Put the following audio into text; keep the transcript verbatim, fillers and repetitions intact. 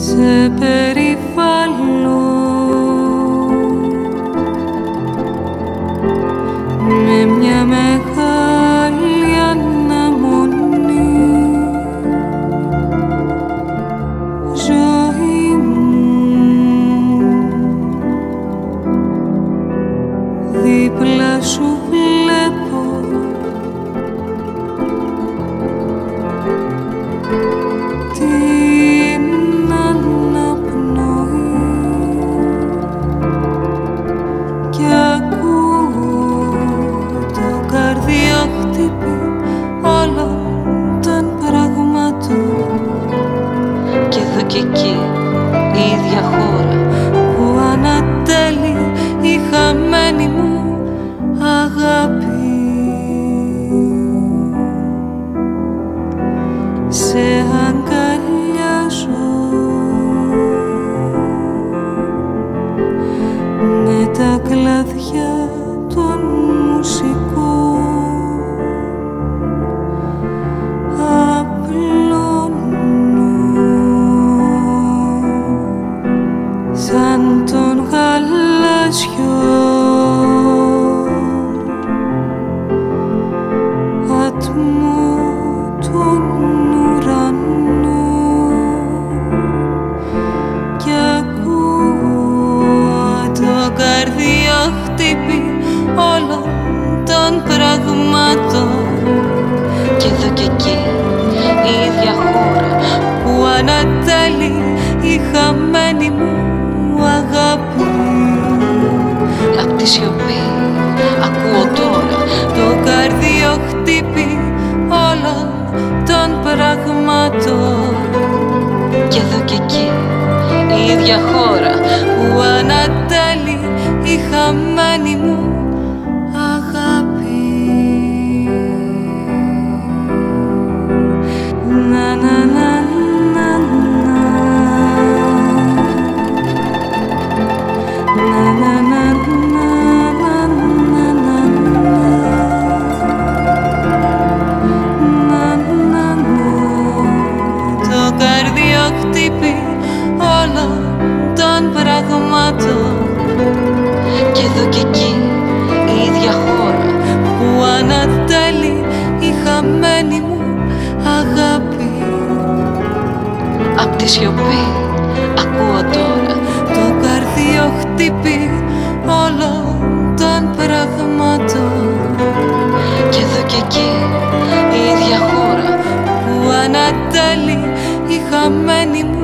σε περιβάλλω με μια μεγάλη αναμονή. Ζωή μου, δίπλα σου βλέπω την αναπνοή κι ακούω το καρδιοχτύπη όλων των πραγμάτων. Κι εδώ κι εκεί η ίδια χώρα που ανατέλει η χαμένη μου αγάπη. Σε αγκαλιάζω με τα κλαδιά των μουσικών, απλώνω σαν τον γαλάζιο ατμό των κι ακούω το καρδιοχτύπη όλων των πραγμάτων. κι εδώ κι εκεί η ίδια χώρα που ανατέλει η χαμένη μου αγάπη. Απ' τη σιωπή ακούω τώρα το καρδιοχτύπη όλων των πραγμάτων. κι εδώ κι εκεί η ίδια χώρα που ανατέλει η χαμένη μου αγάπη. Να να να να να να να να να το καρδιοχτύπη όλων των πραγμάτων. κι εδώ κι εκεί η ίδια χώρα που ανατέλει η χαμένη μου αγάπη. Απ' τη σιωπή ακούω τώρα το καρδιοχτύπη όλων των πραγμάτων. κι εδώ κι εκεί η ίδια χώρα που ανατέλει η χαμένη μου